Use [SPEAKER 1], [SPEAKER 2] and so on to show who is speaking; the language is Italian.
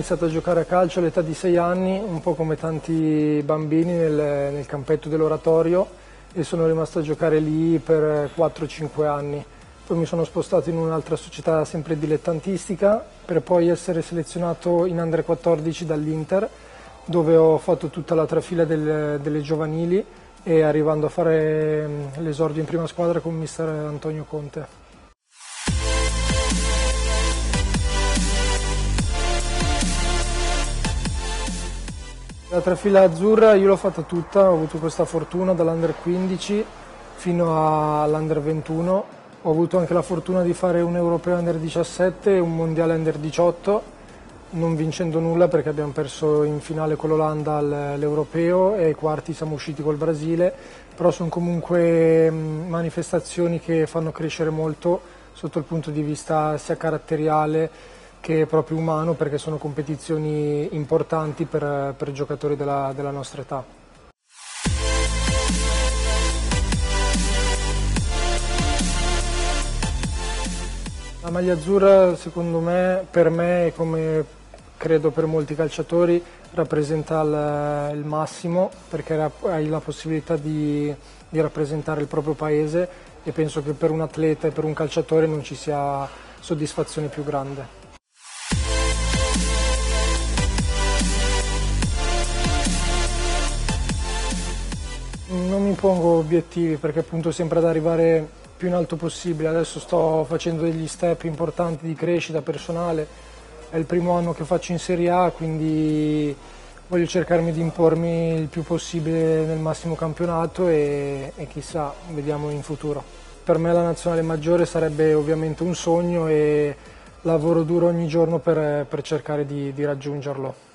[SPEAKER 1] iniziato a giocare a calcio all'età di 6 anni, un po' come tanti bambini nel campetto dell'oratorio, e sono rimasto a giocare lì per 4-5 anni. Poi mi sono spostato in un'altra società sempre dilettantistica per poi essere selezionato in Under 14 dall'Inter, dove ho fatto tutta la trafila delle giovanili e arrivando a fare l'esordio in prima squadra con mister Antonio Conte. La trafila azzurra io l'ho fatta tutta, ho avuto questa fortuna dall'Under 15 fino all'Under 21, ho avuto anche la fortuna di fare un europeo Under 17 e un mondiale Under 18, non vincendo nulla perché abbiamo perso in finale con l'Olanda all'europeo e ai quarti siamo usciti col Brasile, però sono comunque manifestazioni che fanno crescere molto sotto il punto di vista sia caratteriale che proprio umano, perché sono competizioni importanti per giocatori della nostra età. La maglia azzurra, secondo me, per me e come credo per molti calciatori, rappresenta il massimo, perché hai la possibilità di rappresentare il proprio paese, e penso che per un atleta e per un calciatore non ci sia soddisfazione più grande. Non mi pongo obiettivi perché appunto sempre ad arrivare più in alto possibile. Adesso sto facendo degli step importanti di crescita personale, è il primo anno che faccio in Serie A, quindi voglio cercarmi di impormi il più possibile nel massimo campionato e chissà, vediamo in futuro. Per me la nazionale maggiore sarebbe ovviamente un sogno e lavoro duro ogni giorno per cercare di raggiungerlo.